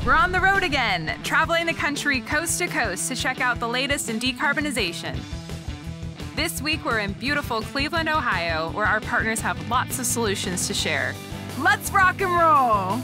We're on the road again, traveling the country coast to coast to check out the latest in decarbonization. This week, we're in beautiful Cleveland, Ohio, where our partners have lots of solutions to share. Let's rock and roll!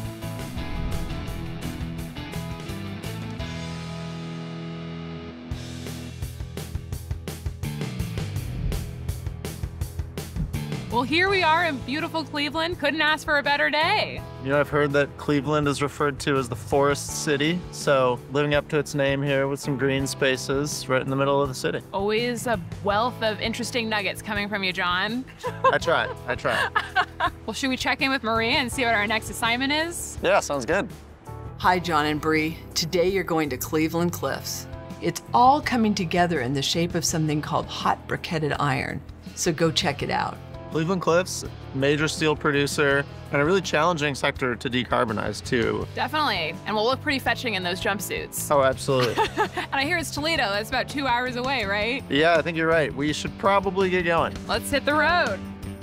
Well, here we are in beautiful Cleveland. Couldn't ask for a better day. You know, I've heard that Cleveland is referred to as the forest city, so living up to its name here with some green spaces right in the middle of the city. Always a wealth of interesting nuggets coming from you, John. I try. Well, should we check in with Maria and see what our next assignment is? Yeah, sounds good. Hi, John and Bree. Today you're going to Cleveland Cliffs. It's all coming together in the shape of something called hot-briquetted iron, so go check it out. Cleveland Cliffs, major steel producer, and a really challenging sector to decarbonize too. Definitely, and we'll look pretty fetching in those jumpsuits. Oh, absolutely. And I hear it's Toledo. That's about 2 hours away, right? Yeah, I think you're right. We should probably get going. Let's hit the road.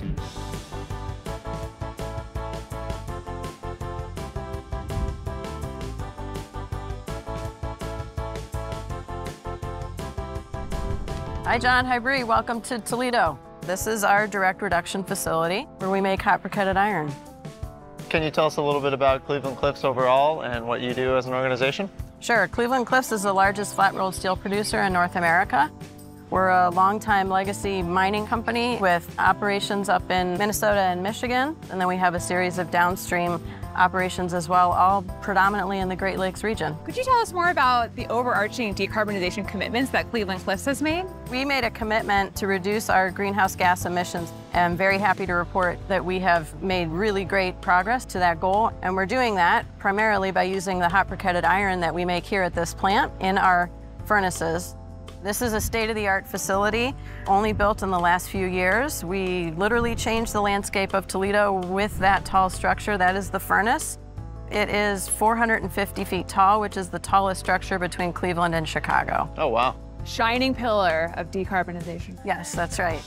Hi, John. Hi, Bree. Welcome to Toledo. This is our direct reduction facility where we make hot-briquetted iron. Can you tell us a little bit about Cleveland Cliffs overall and what you do as an organization? Sure. Cleveland Cliffs is the largest flat-rolled steel producer in North America. We're a long-time legacy mining company with operations up in Minnesota and Michigan, and then we have a series of downstream operations as well, all predominantly in the Great Lakes region. Could you tell us more about the overarching decarbonization commitments that Cleveland Cliffs has made? We made a commitment to reduce our greenhouse gas emissions. I'm very happy to report that we have made really great progress to that goal, and we're doing that primarily by using the hot-briquetted iron that we make here at this plant in our furnaces. This is a state-of-the-art facility, only built in the last few years. We literally changed the landscape of Toledo with that tall structure. That is the furnace. It is 450 feet tall, which is the tallest structure between Cleveland and Chicago. Oh, wow. Shining pillar of decarbonization. Yes, that's right.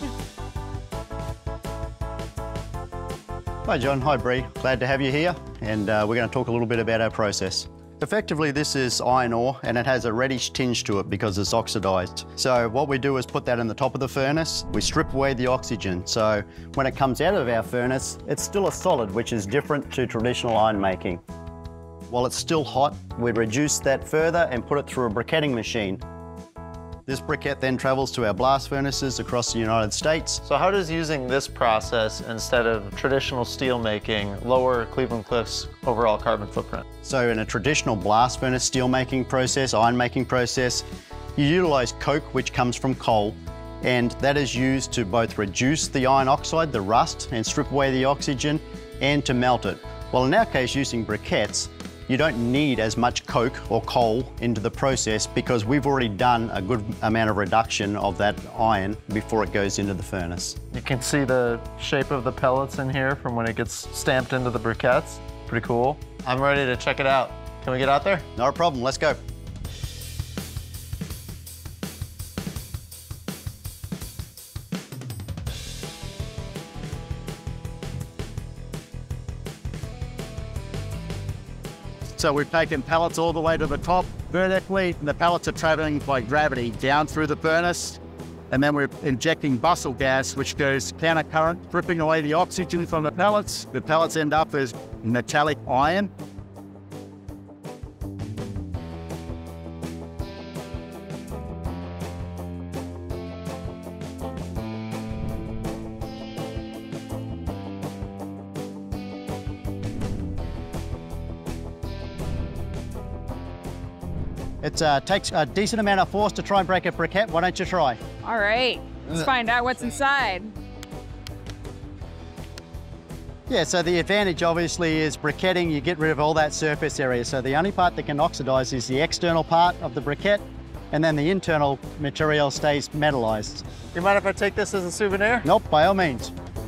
Hi, John. Hi, Bree. Glad to have you here. And we're going to talk a little bit about our process. Effectively, this is iron ore, and it has a reddish tinge to it because it's oxidized. So what we do is put that in the top of the furnace. We strip away the oxygen. So when it comes out of our furnace, it's still a solid, which is different to traditional iron making. While it's still hot, we reduce that further and put it through a briquetting machine. This briquette then travels to our blast furnaces across the United States. So how does using this process instead of traditional steel making lower Cleveland Cliffs' overall carbon footprint? So in a traditional blast furnace steel making process, iron making process, you utilize coke, which comes from coal, and that is used to both reduce the iron oxide, the rust, and strip away the oxygen, and to melt it. Well, in our case, using briquettes, you don't need as much coke or coal into the process because we've already done a good amount of reduction of that iron before it goes into the furnace. You can see the shape of the pellets in here from when it gets stamped into the briquettes. Pretty cool. I'm ready to check it out. Can we get out there? Not a problem, let's go. So we've taken pellets all the way to the top vertically, and the pellets are traveling by gravity down through the furnace. And then we're injecting bustle gas, which goes counter current, stripping away the oxygen from the pellets. The pellets end up as metallic iron. It takes a decent amount of force to try and break a briquette. Why don't you try? All right, let's find out what's inside. Yeah, so the advantage obviously is briquetting, you get rid of all that surface area. So the only part that can oxidize is the external part of the briquette, and then the internal material stays metallized. You mind if I take this as a souvenir? Nope, by all means.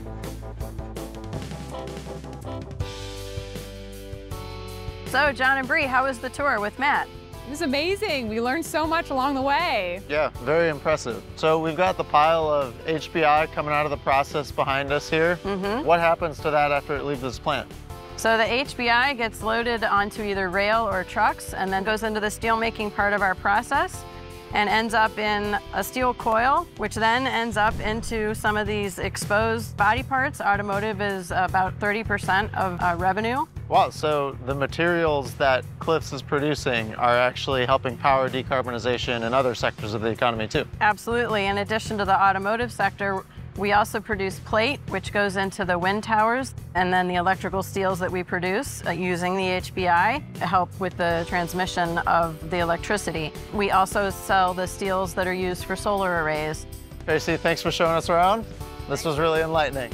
So, John and Bree, how was the tour with Matt? It was amazing. We learned so much along the way. Yeah, very impressive. So we've got the pile of HBI coming out of the process behind us here. What happens to that after it leaves this plant? So the HBI gets loaded onto either rail or trucks and then goes into the steelmaking part of our process and ends up in a steel coil, which then ends up into some of these exposed body parts. Automotive is about 30% of revenue. Wow, so the materials that Cliffs is producing are actually helping power decarbonization in other sectors of the economy too. Absolutely. In addition to the automotive sector, we also produce plate, which goes into the wind towers, and then the electrical steels that we produce using the HBI help with the transmission of the electricity. We also sell the steels that are used for solar arrays. Tracy, thanks for showing us around. This was really enlightening.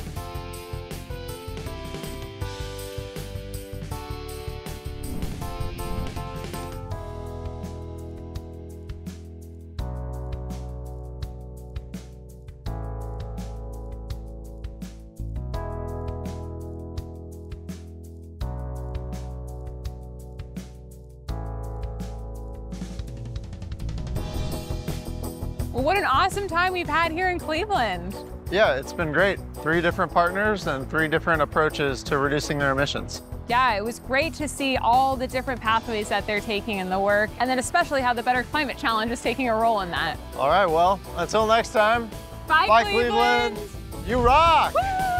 Well, what an awesome time we've had here in Cleveland. Yeah, it's been great. 3 different partners and 3 different approaches to reducing their emissions. Yeah, it was great to see all the different pathways that they're taking in the work, and then especially how the Better Climate Challenge is taking a role in that. All right, well, until next time. Bye, Cleveland. You rock! Woo!